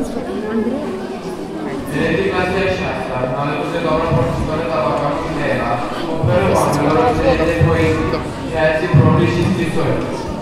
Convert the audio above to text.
Di classe scelta, ma le cose devono partecipare dalla campionella, ovvero quando loro si deve poi i propri iscrizioni.